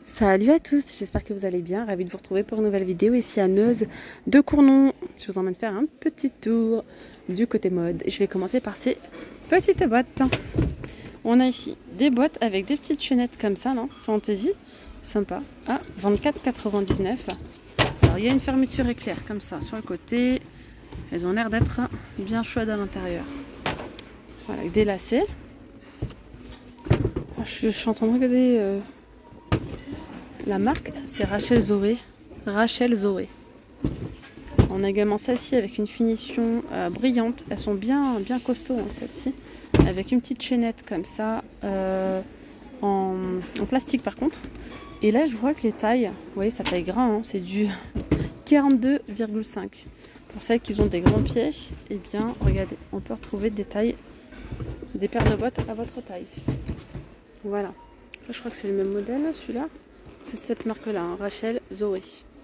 Salut à tous, j'espère que vous allez bien, ravie de vous retrouver pour une nouvelle vidéo ici à Neuze de Cournon. Je vous emmène faire un petit tour du côté mode. Je vais commencer par ces petites boîtes. On a ici des boîtes avec des petites chaînettes comme ça, non? Fantasy, sympa, à 24,99 €. Alors il y a une fermeture éclair comme ça sur le côté. Elles ont l'air d'être bien chaudes à l'intérieur. Voilà, avec des lacets. Je suis en train de regarder... La marque, c'est Rachel Zoé. On a également celle-ci avec une finition brillante. Elles sont bien costauds, hein, celles-ci. Avec une petite chaînette comme ça, en plastique par contre. Et là, je vois que les tailles, vous voyez, ça taille grand, hein, c'est du 42,5. Pour celles qui ont des grands pieds, eh bien, regardez, on peut retrouver des tailles, des paires de bottes à votre taille. Voilà. Là, je crois que c'est le même modèle, celui-là. C'est cette marque-là, hein, Rachel Zoé.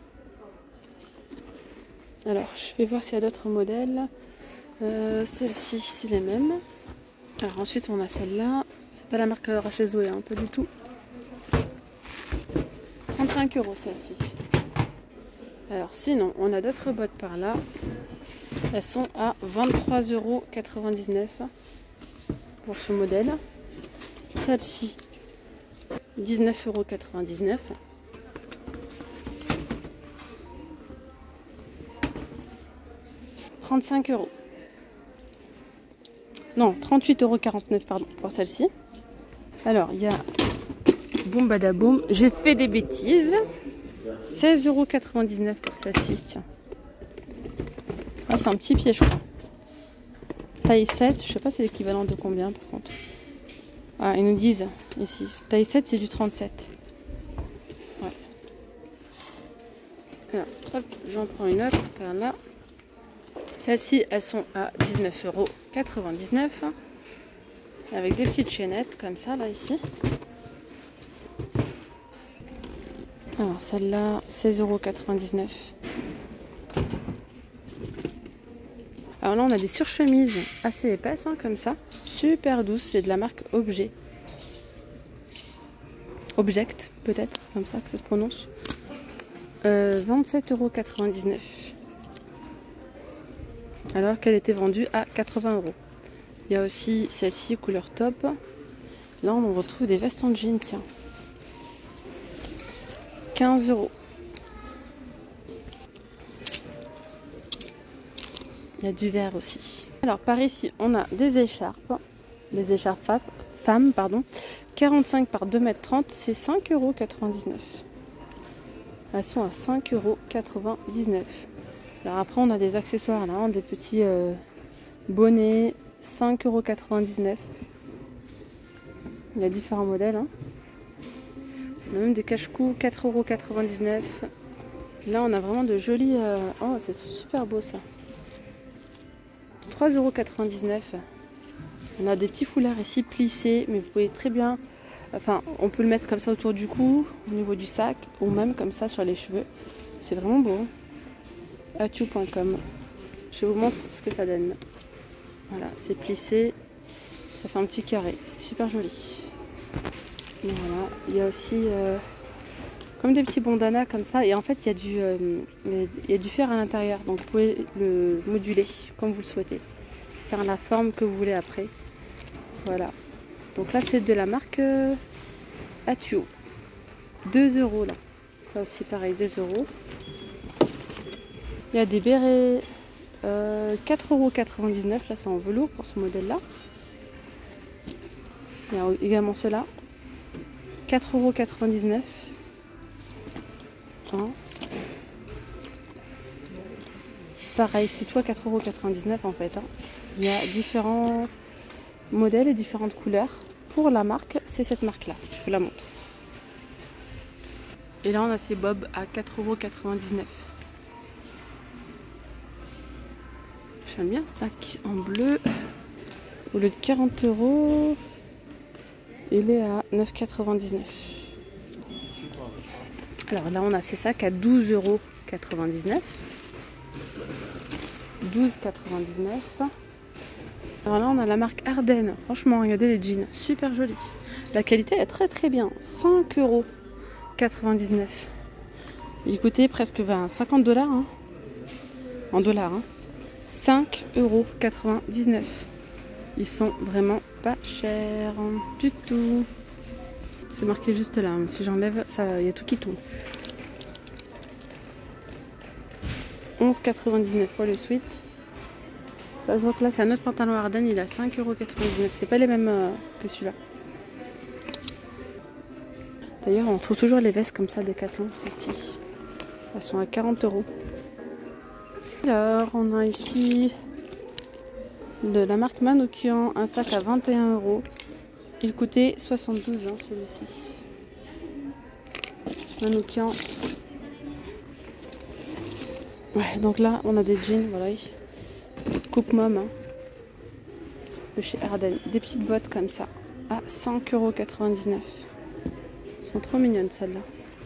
Alors, je vais voir s'il y a d'autres modèles. Celle-ci, c'est les mêmes. Alors ensuite, on a celle-là. C'est pas la marque Rachel Zoé, hein, pas du tout. 35 € celle-ci. Alors sinon, on a d'autres bottes par là. Elles sont à 23,99 € pour ce modèle. Celle-ci, 19,99 €. « 35 €. Non, 38,49 € pardon, pour celle-ci. Alors, il y a... Boum badaboum, j'ai fait des bêtises. 16,99 € pour celle-ci, tiens. Ah, c'est un petit pied, je crois. Taille 7, je sais pas c'est l'équivalent de combien, par contre. Ah, ils nous disent ici, taille 7, c'est du 37. Ouais. Alors, hop, j'en prends une autre, car là... Celles-ci, elles sont à 19,99 €. Avec des petites chaînettes, comme ça, là, ici. Alors, celle-là, 16,99 €. Alors là, on a des surchemises assez épaisses, hein, comme ça. Super douces, c'est de la marque Objet. Object, peut-être, comme ça que ça se prononce. 27,99 €. Alors qu'elle était vendue à 80 €. Il y a aussi celle-ci, couleur top. Là, on retrouve des vestes en jean, tiens. 15 €. Il y a du vert aussi. Alors, par ici, on a des écharpes. Des écharpes femmes, pardon. 45 par 2,30 m, c'est 5,99 €. Elles sont à 5,99 €. Alors après, on a des accessoires là, hein, des petits bonnets, 5,99 €. Il y a différents modèles. Hein. On a même des cache-cou, 4,99 €. Là, on a vraiment de jolis... Oh, c'est super beau ça. 3,99 €. On a des petits foulards ici plissés, mais vous pouvez très bien... Enfin, on peut le mettre comme ça autour du cou, au niveau du sac, ou même comme ça sur les cheveux. C'est vraiment beau. Atu.com. Je vous montre ce que ça donne. Voilà, c'est plissé. Ça fait un petit carré. C'est super joli. Et voilà. Il y a aussi comme des petits bandanas comme ça. Et en fait, il y a du fer à l'intérieur. Donc, vous pouvez le moduler comme vous le souhaitez. Faire la forme que vous voulez après. Voilà. Donc là, c'est de la marque Atuo. 2 € là. Ça aussi, pareil, 2 €. Il y a des bérets 4,99 €. Là, c'est en velours pour ce modèle-là. Il y a également ceux-là. 4,99 €. Hein. Pareil, c'est tout à 4,99 € en fait. Hein. Il y a différents modèles et différentes couleurs. Pour la marque, c'est cette marque-là. Je vous la montre. Et là, on a ces bobs à 4,99 €. J'aime bien ce sac en bleu. Au lieu de 40 €, il est à 9,99 €. Alors là, on a ces sacs à 12,99 €. 12,99 €. Alors là, on a la marque Ardennes. Franchement, regardez les jeans. Super jolis. La qualité est très très bien. 5 € €. Il coûtait presque 50 $, hein. En dollars. Hein. 5,99 €. Ils sont vraiment pas chers du tout. C'est marqué juste là. Mais si j'enlève, il y a tout qui tombe. 11,99 € pour le sweat. Donc là, c'est un autre pantalon Arden. Il a 5,99 €. C'est pas les mêmes que celui-là. D'ailleurs, on trouve toujours les vestes comme ça, Decathlon, celles-ci. Elles sont à 40 €. Alors, on a ici de la marque Manoukian, un sac à 21 €. Il coûtait 72 € celui-ci. Manoukian. Ouais, donc là, on a des jeans, voilà. Coupe Mom, hein, de chez Arden. Des petites bottes comme ça, à 5,99 €. Elles sont trop mignonnes, celles-là.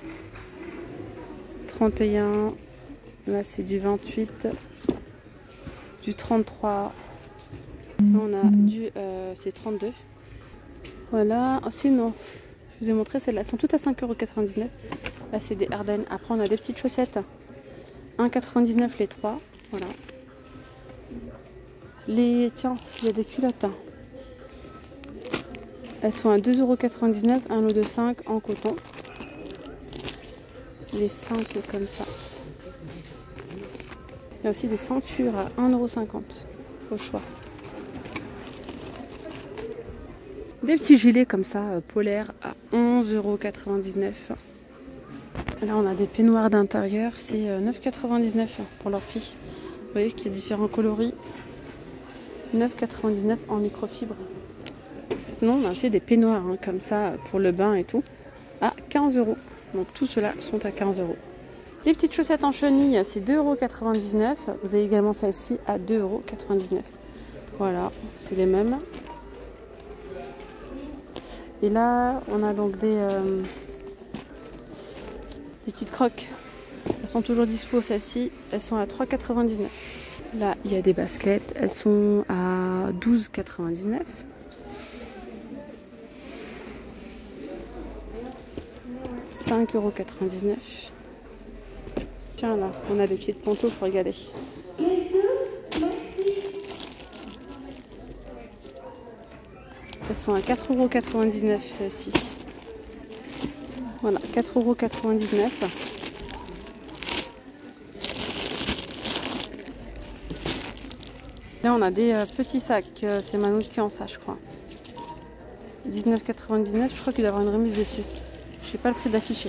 31. Là, c'est du 28. Du 33. On a du... c'est 32. Voilà. Sinon, je vous ai montré celles-là. Elles sont toutes à 5,99 €. Là, c'est des Arden. Après, on a des petites chaussettes. 1,99 € les 3. Voilà. Tiens, il y a des culottes. Elles sont à 2,99 €. Un lot de 5 en coton. Les 5 comme ça. Il y a aussi des ceintures à 1,50 € au choix. Des petits gilets comme ça, polaires à 11,99 €. Là, on a des peignoirs d'intérieur. C'est 9,99 € pour leur prix. Vous voyez qu'il y a différents coloris. 9,99 € en microfibre. Sinon, on a aussi des peignoirs hein, comme ça pour le bain et tout. À 15 €. Donc, tout cela sont à 15 €. Les petites chaussettes en chenille, c'est 2,99 €. Vous avez également celle-ci à 2,99 €. Voilà, c'est les mêmes. Et là, on a donc des petites crocs. Elles sont toujours dispo, celles-ci. Elles sont à 3,99 €. Là, il y a des baskets. Elles sont à 12,99 €. « 5,99 €. Tiens, là, on a des petites pantoufles, regardez. Elles sont à 4,99 € celles-ci. Voilà, 4,99 €. Là, on a des petits sacs. C'est Manoukian, ça, je crois. 19,99 €. Je crois qu'il doit y avoir une remise dessus. Je sais pas le prix d'affiché.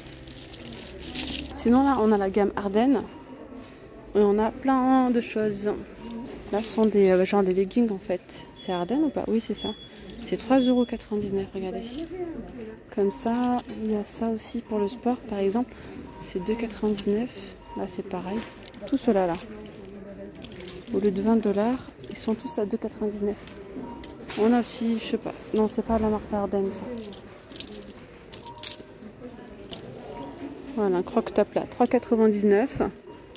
Sinon, là, on a la gamme Arden. Et on a plein de choses. Là, ce sont des genre des leggings, en fait. C'est Arden ou pas? Oui, c'est ça. C'est 3,99 €, regardez. Comme ça, il y a ça aussi pour le sport, par exemple. C'est 2,99 €. Là, c'est pareil. Tout cela, là. Au lieu de 20 $, ils sont tous à 2,99 €. On a aussi, je sais pas. Non, c'est pas la marque Arden, ça. Voilà, un croc-top là, 3,99 €.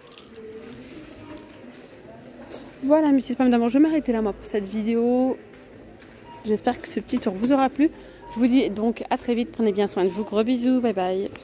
Voilà, mes petites femmes d'amour, je vais m'arrêter là, moi, pour cette vidéo. J'espère que ce petit tour vous aura plu. Je vous dis donc à très vite. Prenez bien soin de vous. Gros bisous. Bye bye.